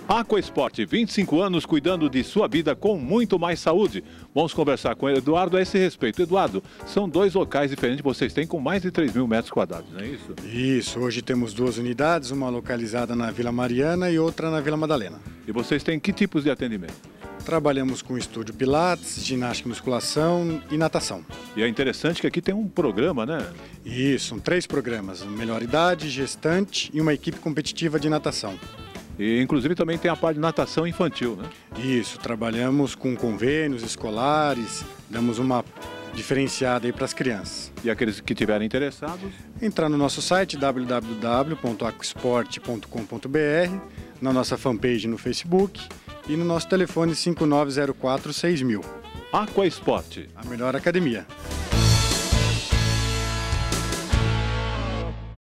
Aquasport, 25 anos cuidando de sua vida com muito mais saúde. Vamos conversar com o Eduardo a esse respeito. Eduardo, são dois locais diferentes que vocês têm com mais de 3.000 metros quadrados, não é isso? Isso, hoje temos duas unidades, uma localizada na Vila Mariana e outra na Vila Madalena. E vocês têm que tipos de atendimento? Trabalhamos com estúdio pilates, ginástica e musculação e natação. E é interessante que aqui tem um programa, né? Isso, são 3 programas, melhor idade, gestante e uma equipe competitiva de natação. E inclusive também tem a parte de natação infantil, né? Isso, trabalhamos com convênios escolares, damos uma diferenciada aí para as crianças. E aqueles que tiverem interessados? Entrar no nosso site www.aquasport.com.br, na nossa fanpage no Facebook e no nosso telefone 5904-6000. Aquasport, a melhor academia.